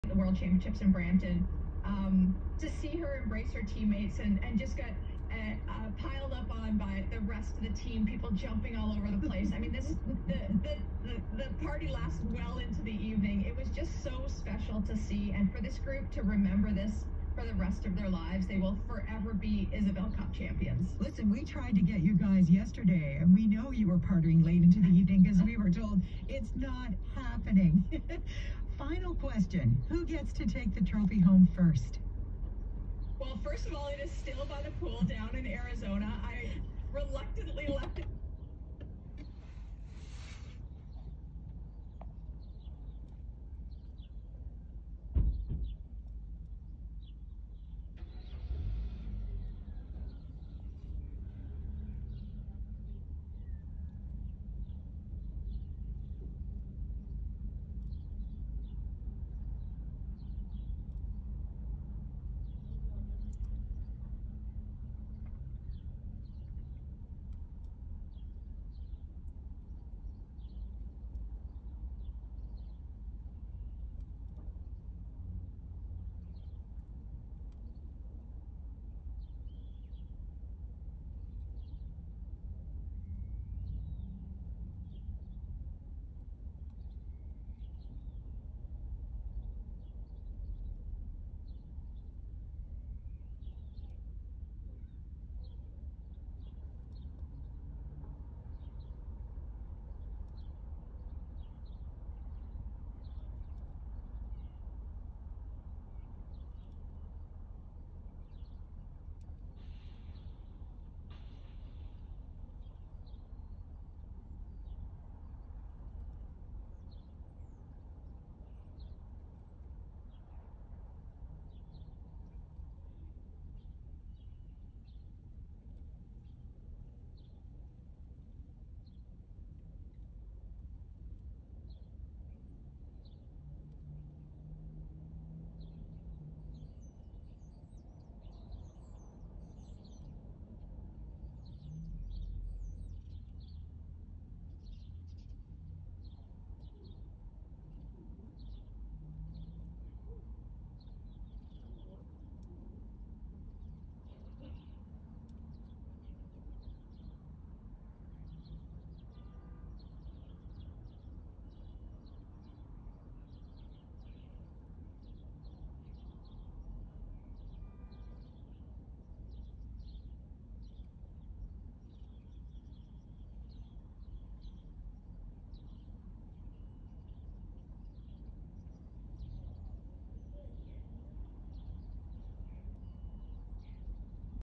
the World Championships in Brampton. To see her embrace her teammates and just got piled up on by the rest of the team, people jumping all over the place. I mean, the party lasted well into the evening. It was just so special to see, and for this group to remember this for the rest of their lives. They will forever be Isabel Cup champions. Listen, we tried to get you guys yesterday, and we know you were partying late into the evening because we were told it's not happening. Final question. Who gets to take the trophy home first? Well, first of all, it is still by the pool down in Arizona. I reluctantly left it